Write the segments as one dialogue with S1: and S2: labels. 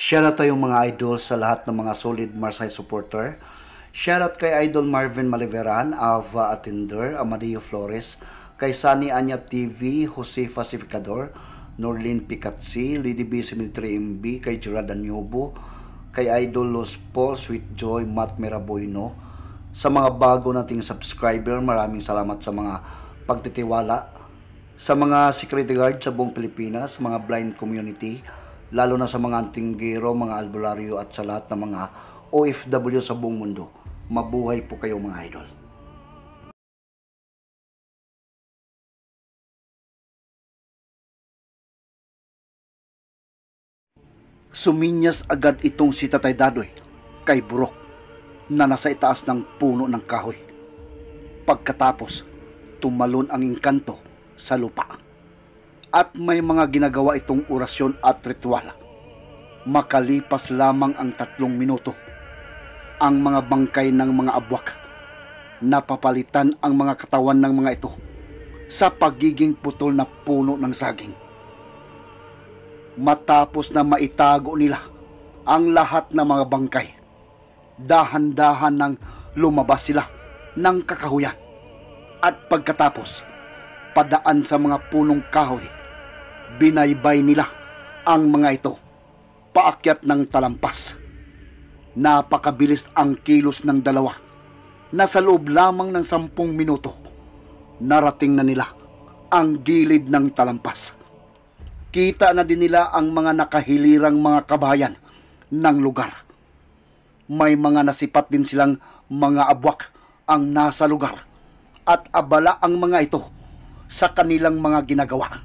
S1: Shoutout tayong mga idol sa lahat ng mga solid Marsay supporter. Shoutout kay Idol Marvin Maliveran, Ava Atinder, Amadio Flores, kay Sunny Anya TV, Jose Pacificador, Norlin Picatsi, Lady B. Simitri MB, kay Gerard Anyobo, kay Idol Los Paul, Sweet Joy, Matt Meraboyno. Sa mga bago nating subscriber, maraming salamat sa mga pagtitiwala. Sa mga security guard sa buong Pilipinas, mga blind community, lalo na sa mga antinggero, mga albularyo at sa lahat ng mga OFW sa buong mundo. Mabuhay po kayo mga idol. Suminyas agad itong si Tatay Dadoy kay Burok na nasa itaas ng puno ng kahoy. Pagkatapos, tumalon ang engkanto sa lupa. At may mga ginagawa itong orasyon at ritual. Makalipas lamang ang 3 minuto, ang mga bangkay ng mga abwak, napapalitan ang mga katawan ng mga ito sa pagiging putol na puno ng saging. Matapos na maitago nila ang lahat ng mga bangkay, dahan-dahan nang lumabas sila ng kakahuyan. At pagkatapos, padaan sa mga punong kahoy, binaybay nila ang mga ito paakyat ng talampas. Napakabilis ang kilos ng dalawa na sa loob lamang ng 10 minuto, narating na nila ang gilid ng talampas. Kita na din nila ang mga nakahilirang mga kabayan ng lugar. May mga nasipat din silang mga abwak ang nasa lugar at abala ang mga ito sa kanilang mga ginagawa.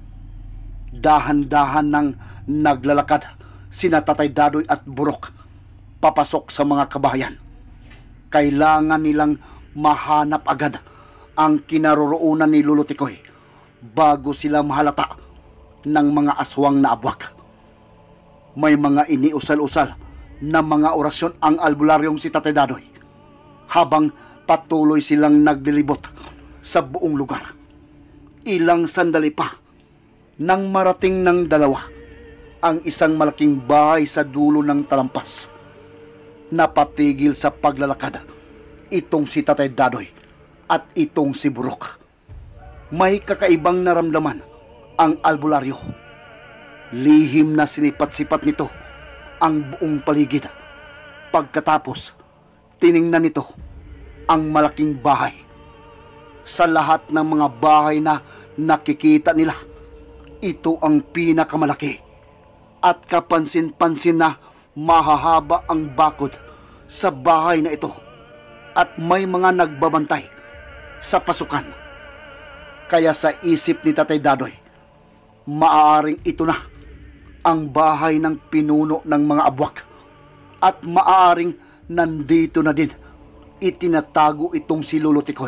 S1: Dahan-dahan nang naglalakad sina Tatay Dadoy at Burok papasok sa mga kabayan. Kailangan nilang mahanap agad ang kinaroroonan ni Lolo Tikoy bago sila mahalata ng mga aswang na abwak. May mga iniusal-usal na mga orasyon ang albularyong si Tatay Dadoy habang patuloy silang naglilibot sa buong lugar. Ilang sandali pa nang marating ng dalawa ang isang malaking bahay sa dulo ng talampas. Napatigil sa paglalakad itong si Tatay Dadoy at itong si Burok. May kakaibang naramdaman ang albularyo. Lihim na sinipat-sipat nito ang buong paligid. Pagkatapos, tiningnan nito ang malaking bahay. Sa lahat ng mga bahay na nakikita nila, ito ang pinakamalaki at kapansin-pansin na mahahaba ang bakod sa bahay na ito at may mga nagbabantay sa pasukan. Kaya sa isip ni Tatay Dadoy, maaaring ito na ang bahay ng pinuno ng mga abwak at maaaring nandito na din itinatago itong si Lolo Tikoy.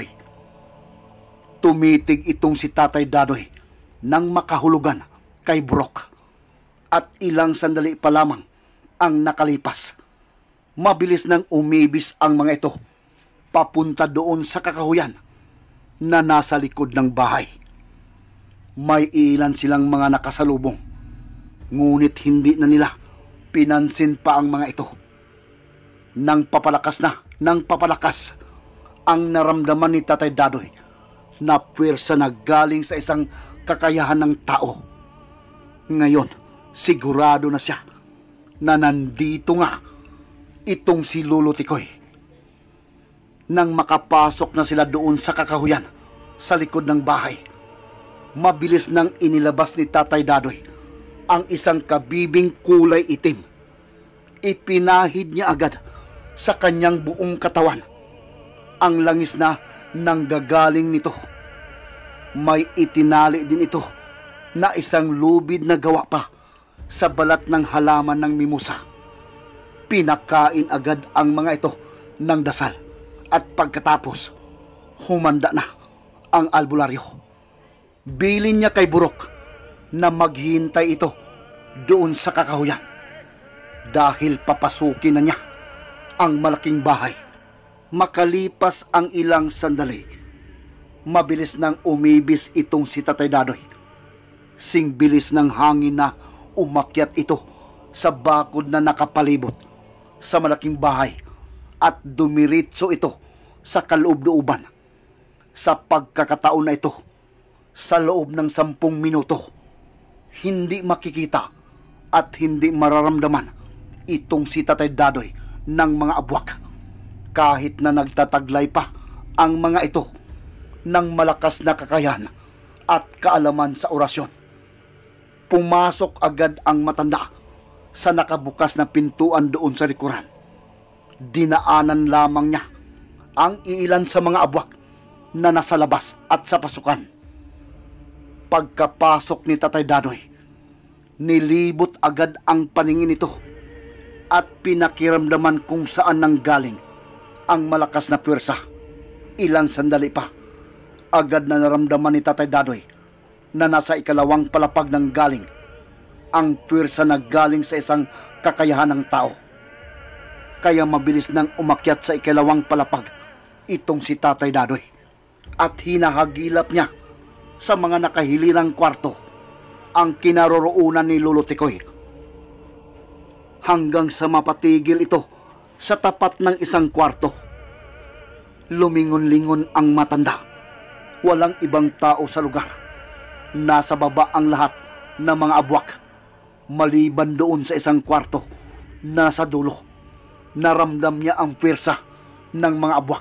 S1: Tumitig itong si Tatay Dadoy nang makahulugan kay Burok at ilang sandali pa lamang ang nakalipas. Mabilis nang umibis ang mga ito papunta doon sa kakahuyan na nasa likod ng bahay. May ilan silang mga nakasalubong, ngunit hindi na nila pinansin pa ang mga ito. Nang papalakas ang naramdaman ni Tatay Dadoy na puwersa na galing sa isang kakayahan ng tao. Ngayon, sigurado na siya na nandito nga itong si Lolo Tikoy. Nang makapasok na sila doon sa kakahuyan sa likod ng bahay, mabilis nang inilabas ni Tatay Dadoy ang isang kabibing kulay itim. Ipinahid niya agad sa kanyang buong katawan ang langis na nanggagaling nito. May itinali din ito na isang lubid na gawa pa sa balat ng halaman ng mimosa. Pinakain agad ang mga ito ng dasal at pagkatapos, humanda na ang albularyo. Bilin niya kay Burok na maghintay ito doon sa kakahuyan dahil papasukin na niya ang malaking bahay. Makalipas ang ilang sandali, mabilis nang umibis itong si Tatay Dadoy. Sing bilis ng hangin na umakyat ito sa bakod na nakapalibot sa malaking bahay at dumiritso ito sa kaloob-looban. Sa pagkakataon na ito, sa loob ng 10 minuto, hindi makikita at hindi mararamdaman itong si Tatay Dadoy ng mga abwak, kahit na nagtataglay pa ang mga ito ng malakas na kakayahan at kaalaman sa orasyon. Pumasok agad ang matanda sa nakabukas na pintuan doon sa likuran. Dinaanan lamang niya ang iilan sa mga abwak na nasa labas at sa pasukan. Pagkapasok ni Tatay Dadoy, nilibot agad ang paningin nito at pinakiramdaman kung saan nanggaling ang malakas na pwersa. Ilang sandali pa, agad na naramdaman ni Tatay Dadoy na nasa ikalawang palapag ng galing ang pwersa na galing sa isang kakayahan ng tao. Kaya mabilis nang umakyat sa ikalawang palapag itong si Tatay Dadoy at hinahagilap niya sa mga nakahilirang kwarto ang kinaroroonan ni Lolo Tikoy, hanggang sa mapatigil ito sa tapat ng isang kwarto. Lumingon-lingon ang matanda. Walang ibang tao sa lugar. Nasa baba ang lahat ng mga abwak, maliban doon sa isang kwarto. Nasa dulo, naramdam niya ang pwersa ng mga abwak.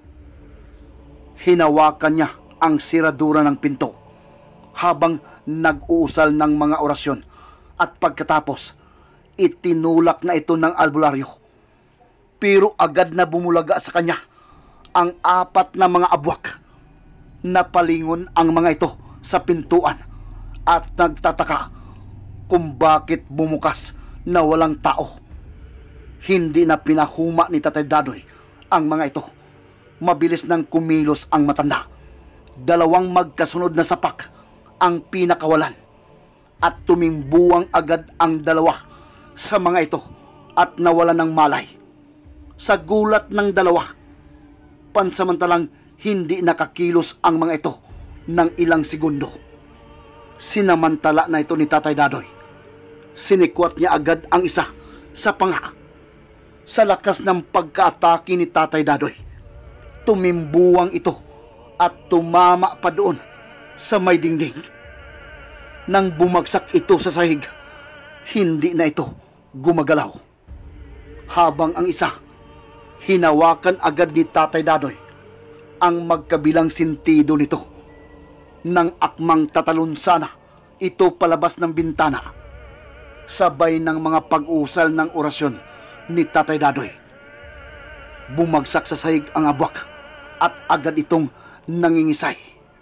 S1: Hinawakan niya ang siradura ng pinto habang nag-uusal ng mga orasyon at pagkatapos itinulak na ito ng albularyo. Pero agad na bumulaga sa kanya ang 4 na mga abwak. Napalingon ang mga ito sa pintuan at nagtataka kung bakit bumukas na walang tao. Hindi na pinahuma ni Tatay Dadoy ang mga ito. Mabilis nang kumilos ang matanda. 2 magkasunod na sapak ang pinakawalan at tumimbuang agad ang 2 sa mga ito at nawala ng malay. Sa gulat ng 2, pansamantalang hindi nakakilos ang mga ito ng ilang segundo. Sinamantala na ito ni Tatay Dadoy. Sinikwat niya agad ang isa sa panga. Sa lakas ng pagkaatake ni Tatay Dadoy, tumimbuang ito at tumama pa doon sa may dingding. Nang bumagsak ito sa sahig, hindi na ito gumagalaw. Habang ang isa, hinawakan agad ni Tatay Dadoy ang magkabilang sentido nito. Nang akmang tatalon sana ito palabas ng bintana, sabay ng mga pag-usal ng orasyon ni Tatay Dadoy. Bumagsak sa sahig ang abwak at agad itong nangingisay.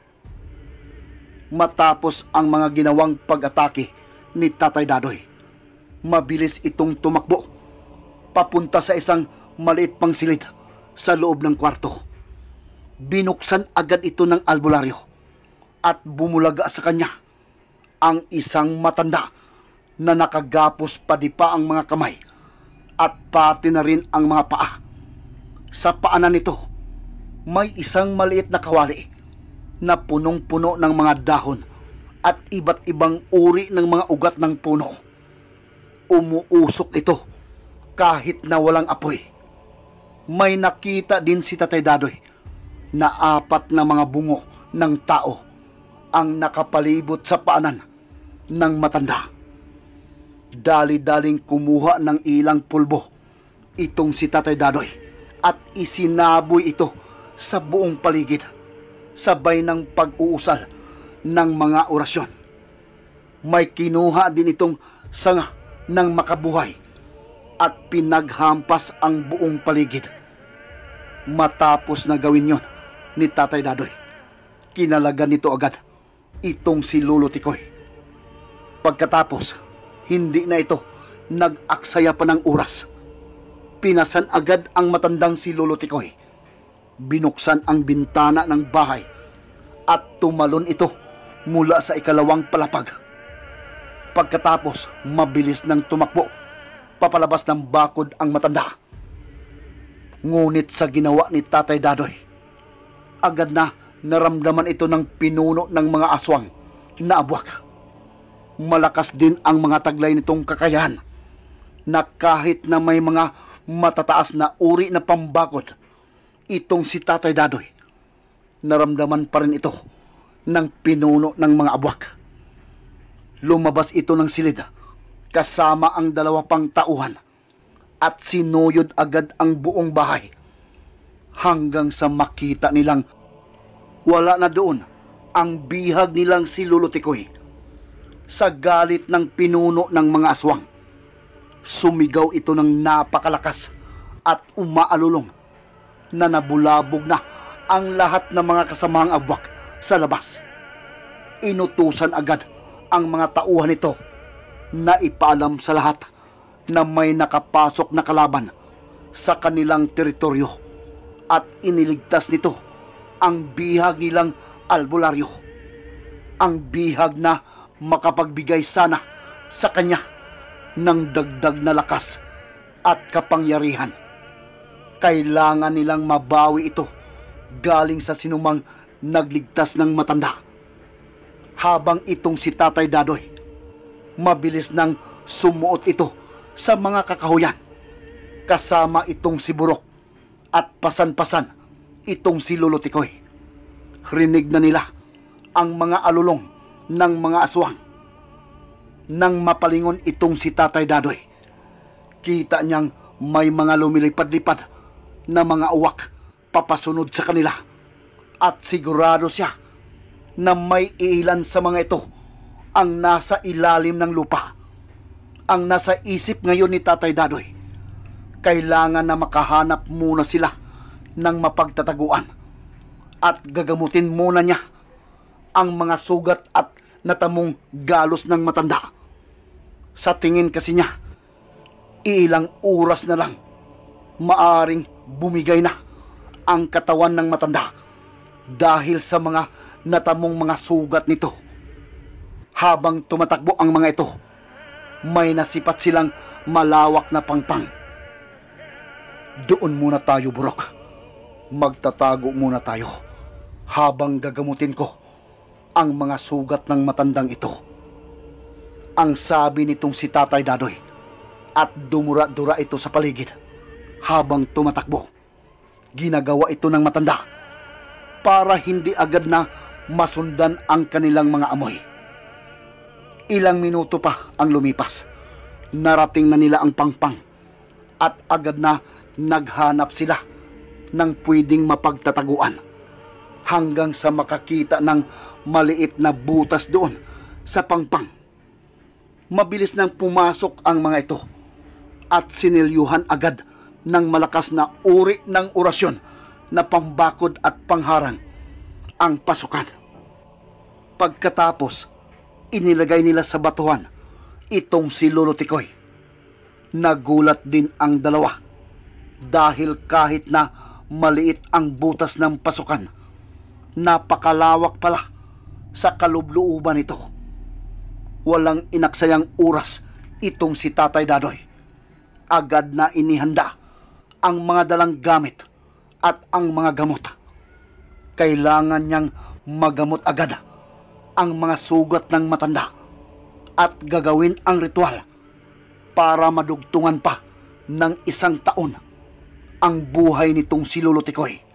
S1: Matapos ang mga ginawang pag-atake ni Tatay Dadoy, mabilis itong tumakbo papunta sa isang maliit pang silid sa loob ng kwarto. Binuksan agad ito ng albularyo at bumulaga sa kanya ang isang matanda na nakagapos pa di pa ang mga kamay at pati na rin ang mga paa. Sa paanan nito, may isang maliit na kawali na punong-puno ng mga dahon at iba't ibang uri ng mga ugat ng puno. Umuusok ito kahit na walang apoy. May nakita din si Tatay Dadoy na 4 na mga bungo ng tao ang nakapalibot sa paanan ng matanda. Dali-daling kumuha ng ilang pulbo itong si Tatay Dadoy at isinaboy ito sa buong paligid, sabay ng pag-uusal ng mga orasyon. May kinuha din itong sanga ng makabuhay at pinaghampas ang buong paligid. Matapos na gawin yon ni Tatay Dadoy, kinalagan nito agad itong si Lolo Tikoy. Pagkatapos, hindi na ito nag-aksaya pa ng oras. Pinasan agad ang matandang si Lolo Tikoy. Binuksan ang bintana ng bahay at tumalon ito mula sa ikalawang palapag. Pagkatapos, mabilis nang tumakbo papalabas ng bakod ang matanda. Ngunit sa ginawa ni Tatay Dadoy, agad na naramdaman ito ng pinuno ng mga aswang na abwak. Malakas din ang mga taglay nitong kakayahan na kahit na may mga matataas na uri na pambakod, itong si Tatay Dadoy, naramdaman pa rin ito ng pinuno ng mga abwak. Lumabas ito ng silid kasama ang 2 pang tauhan at sinuyod agad ang buong bahay hanggang sa makita nilang wala na doon ang bihag nilang si Lolo Tikoy. Sa galit ng pinuno ng mga aswang, sumigaw ito ng napakalakas at umaalulong na nabulabog na ang lahat ng mga kasamang abwak sa labas. Inutusan agad ang mga tauhan nito na ipaalam sa lahat na may nakapasok na kalaban sa kanilang teritoryo at iniligtas nito ang bihag nilang albularyo. Ang bihag na makapagbigay sana sa kanya ng dagdag na lakas at kapangyarihan. Kailangan nilang mabawi ito galing sa sinumang nagligtas ng matanda. Habang itong si Tatay Dadoy, mabilis nang sumuot ito sa mga kakahuyan. Kasama itong si Burok at pasan-pasan itong si Lolo Tikoy. Rinig na nila ang mga alulong ng mga aswang. Nang mapalingon itong si Tatay Dadoy, kita niyang may mga lumilipad-lipad na mga uwak papasunod sa kanila at sigurado siya na may ilan sa mga ito ang nasa ilalim ng lupa. Ang nasa isip ngayon ni Tatay Dadoy, kailangan na makahanap muna sila ng mapagtataguan at gagamutin muna niya ang mga sugat at natamong galos ng matanda. Sa tingin kasi niya, ilang oras na lang maaring bumigay na ang katawan ng matanda dahil sa mga natamong mga sugat nito. Habang tumatakbo ang mga ito, may nasipat silang malawak na pangpang. Doon muna tayo, Burok. Magtatago muna tayo habang gagamutin ko ang mga sugat ng matandang ito. Ang sabi nitong si Tatay Dadoy, at dumura-dura ito sa paligid habang tumatakbo. Ginagawa ito ng matanda para hindi agad na masundan ang kanilang mga amoy. Ilang minuto pa ang lumipas. Narating na nila ang pangpang at agad na naghanap sila ng pwedeng mapagtataguan hanggang sa makakita ng maliit na butas doon sa pangpang. Mabilis nang pumasok ang mga ito at sinilyuhan agad ng malakas na uri ng orasyon na pambakod at pangharang ang pasukan. Pagkatapos, inilagay nila sa batuhan itong si Lolo Tikoy. Nagulat din ang 2 dahil kahit na maliit ang butas ng pasukan, napakalawak pala sa kalubluuban nito. Walang inaksayang oras itong si Tatay Dadoy. Agad na inihanda ang mga dalang gamit at ang mga gamot. Kailangan niyang magamot agad ang mga sugat ng matanda at gagawin ang ritual para madugtungan pa ng 1 taon ang buhay nitong si Lolo Tikoy.